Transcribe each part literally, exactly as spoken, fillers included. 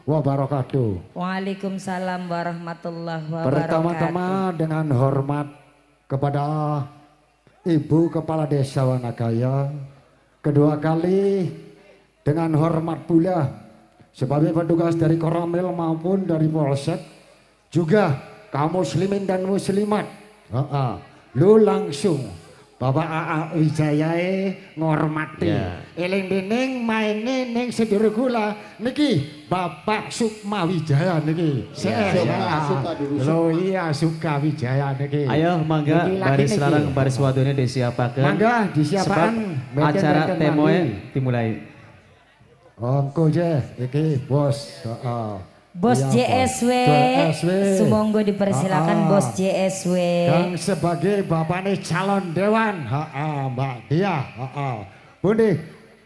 wabarakatuh. Waalaikumsalam warahmatullahi wabarakatuh. Pertama-tama dengan hormat kepada Ibu Kepala Desa Wanagaya. Kedua kali dengan hormat pula sebagai petugas dari Koramil maupun dari Polsek. Juga kaum muslimin dan muslimat. Uh -uh. Lu langsung Bapak A A Wijaya ngormati yeah. Eling dening maine ning sedulur kula niki Bapak Sukma Wijaya niki. Yeah. Saya suka dulu. Lo iya Suka Wijaya niki. Ayo mangga baris larang baris wadone disiapaken. Mangga disiapaken acara temoe dimulai. Ongko je iki bos. Heeh. Bos iya, J S W, sumonggo dipersilakan ah, Bos J S W. Dan sebagai bapaknya calon dewan, ha -ha, Mbak Dia, ha -ha. Bundi,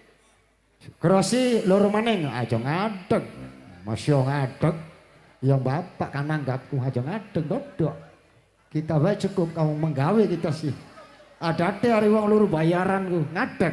krosi loro maning aja ngadeg, masih ngadeg, yang bapak kan anggapku aja ngadeg dodok. Kita bae cukup kamu menggawe kita sih. Ada teh hari wong luru bayaran ku ngadeg.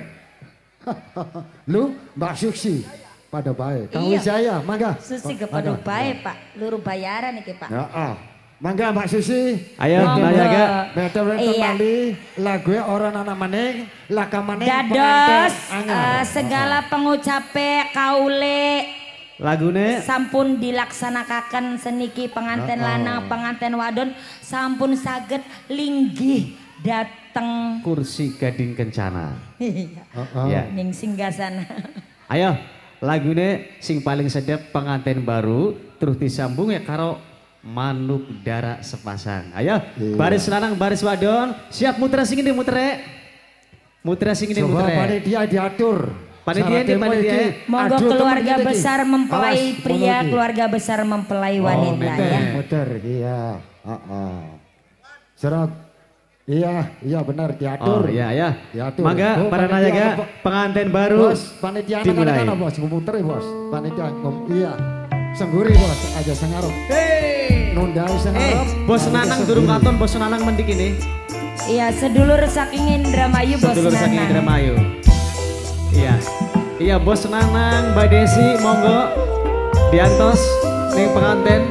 Lu Mbak Suksi. Pada baik, Kang Wijaya, mangga. Susi kepada baik Pak, luru bayaran nih Pak. Ya, ah. Mangga Mbak Susi. Ayo, Mbak Jaga. Betul-betul kembali lagu orang anak maning, laka maning. Dados uh, segala pengucape kaule. Lagune sampun dilaksanakan seniki penganten oh, oh. lanang, penganten wadon, sampun saged linggih dateng kursi Gading Kencana. Iya. oh, oh. Ya. Ning singgasana. Ayo. Lagune sing paling sedap pengantin baru terus disambung ya karo manuk dara sepasang. Ayo iya. Baris lanang baris wadon siap muter sing ini muter muter sing ini muter. Coba panitia diatur. Panitia ini panitia. Monggo keluarga besar mempelai pria, keluarga besar mempelai wanita oh, ya. Muter iya. Heeh. Serot. Iya, iya benar diatur. Oh iya ya. Diatur. Mangga para najaga pengantin baru. Bos, panitia anak-anak bos, muter bos. Panitia ngom iya. Sengguri bos, aja sengarep. Hei. Nundai sengarep. Eh, bos Nanang durung katon, bos Nanang mendik ini. Iya, sedulur saking Indramayu bos Nanang. Sedulur saking Indramayu. Iya. Iya, bos Nanang, Mbak Desi, monggo diantos ning pengantin.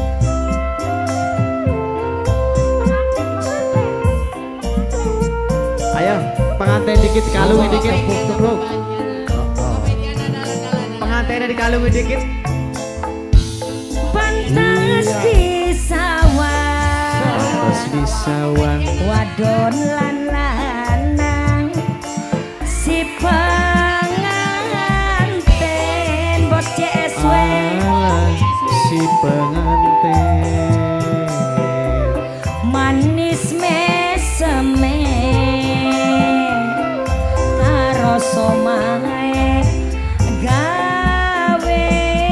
Ayo pengantin dikit kalungin dikit. Pengantinnya dikalungin dikit. Pantas di sawang, pantas di sawang, wadon lan lanang si pengantin bos J S W. Ah, si pengantin manis meseme somae gawe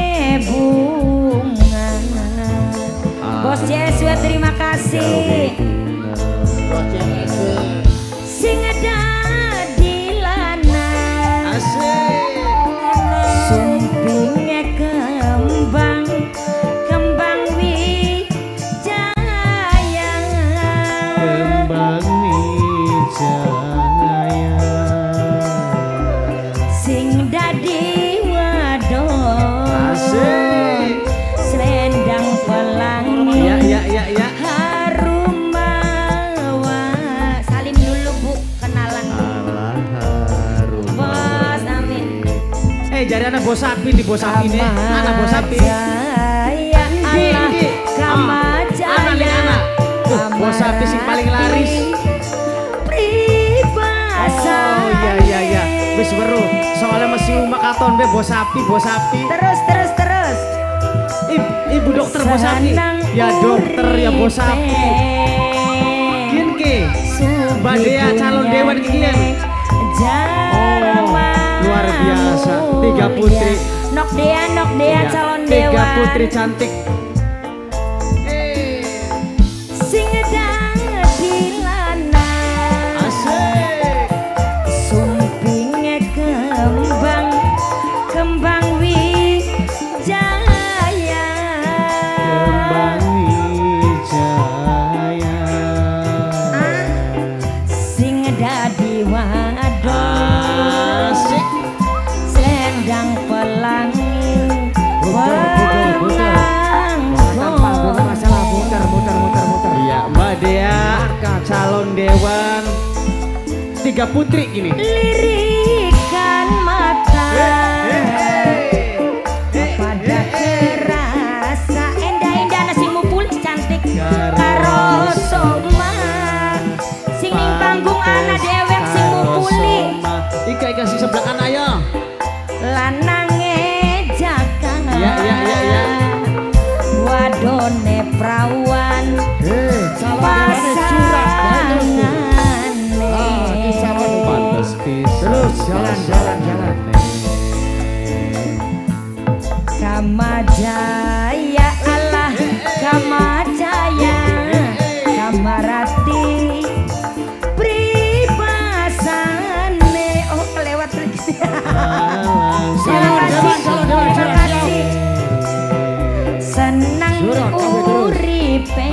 bunga. ah. Bos J S W terima kasih. Bos J S W sing dadi lanang sumpinge kembang kembang wijaya kembang wijaya sing dadi wadon asik selendang pelangi ya ya ya ya harum bawa salim dulu Bu kenalan Allah harum bos amin eh jadi anak bos sapi di bos sapi nih anak bos sapi ya Allah kamajaya anak anak bos sapi sing paling laris pribasa oh iya iya iya wis weruh soalnya masih umak katon be bos sapi bos sapi terus terus terus ibu, ibu dokter bos sapi ya dokter ya bos sapi gin ki Mbak Dea calon dewan kian oh luar biasa tiga putri Nok Dea Nok Dea ya, calon tiga dewan tiga putri cantik sing dadi lanang asik sumpinge kembang kembang wijaya kembang wijaya ah, sing dadi wadon asik selendang pelangi Dewan tiga putri gini. Lirikan mata pada kerasa endah-endah nasi mupul cantik karo soma sing ning panggung ana dewek sing mupuli ika ika sing sebelah kan ayo lanange jakang ya ya ya ya wadone prawan eh pasangan terus jalan jalan jalan Kamajaya Allah Kamajaya Kamarati Pribasane oh lewat lagi terima kasih terima kasih senang uripe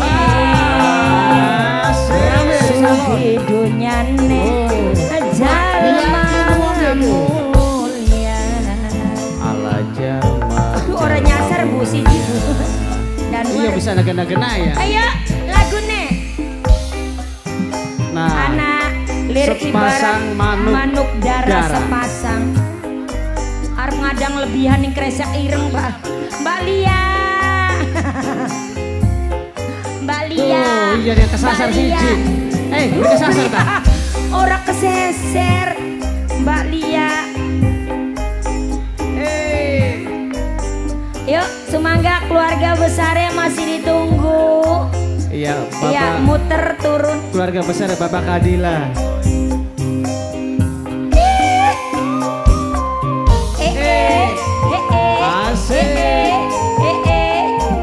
sugi dunyane jalma mulia ala jalma aduh orang nyasar bu si jibu dan iya bisa nagena-gena ya ayo lagu nih nah anak lir ibarat manuk, manuk darah, darah sepasang arep ngadang lebihan ning kresek ireng mbak mbak Lia mbak Lia oh iya dia kesasar siji eh udah kesasar tak orang keseser mbak Lia eh yuk semangga keluarga besarnya masih ditunggu iya bapak iya muter turun keluarga besar Bapak Kadila eh eh eh eh asik eh eh eh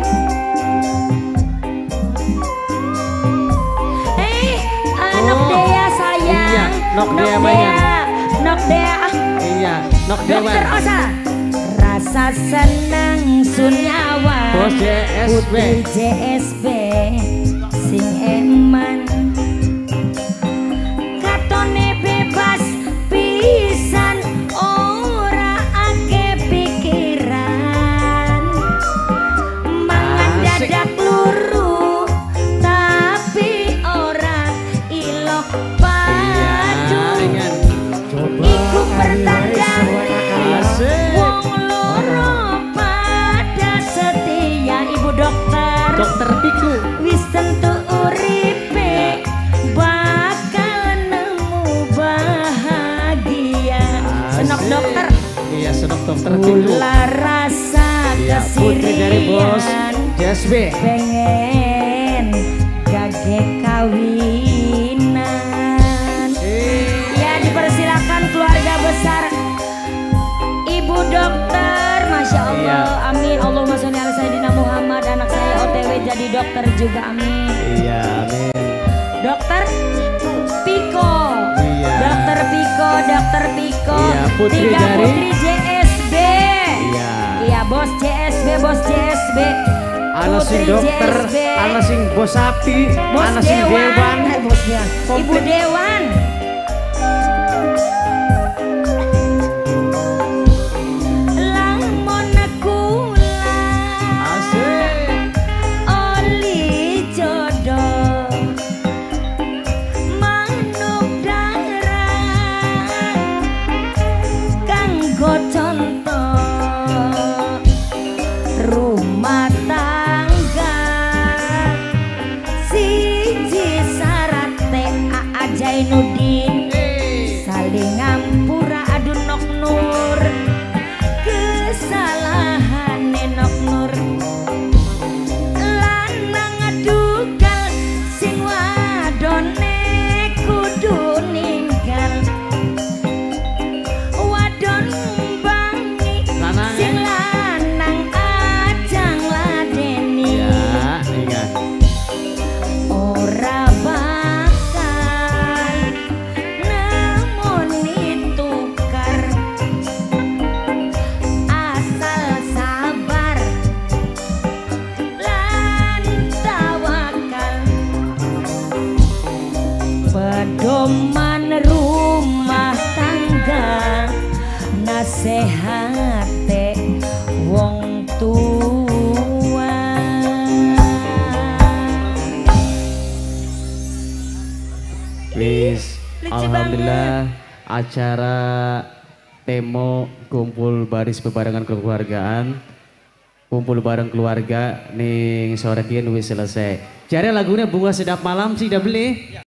eh anak Oh, Dea sayang iya, Nok Dea Nok banyak. Dea Nok Dea ah iya Nok Dokter Dewan Osa rasa senang sunyawa Bos J S B Putri J S B sing eman katone bebas pisan ora ake pikiran mangan Asik. dadak luru tapi ora ilok padu iya iku pertandane Asik. wong loro pada setia ibu dokter Dokter Piku wis tentu uripe bakal nemu bahagia senok Asik. dokter iya senok Dokter Piku kula rasa iya putri dari bos kesirian J S B pengen gage kawinan ya dipersilakan keluarga besar ibu dokter masya Allah Iya. amin Allahumma sholli ala sayyidina Muhammad anak saya O T W jadi dokter juga amin iya amin dokter Piko Iya. dokter Piko dokter Piko Iya, putri tiga dari- putri J S B iya iya bos J S B bos J S B ana sing Putri dokter J S B. ana sing bos sapi Bos ana sing Dewan, dewan Eh, bos Dewan. Ibu Komplit. Dewan. Lamun kula asik oli jodoh manuk darah kanggo contoh rumah tangga siji syarat A A Jainuddin saling ngampura adu nok nur kesalahan nok nur lanang adugal sing wadone kudu ninggal wadon bangi Lanang, sing eh? lanang ajang Wis, Lucu alhamdulillah acara temo kumpul baris bebarengan kekeluargaan, kumpul bareng keluarga nih sore ini wis selesai. Jare lagunya Bunga Sedap Malam sih udah beli.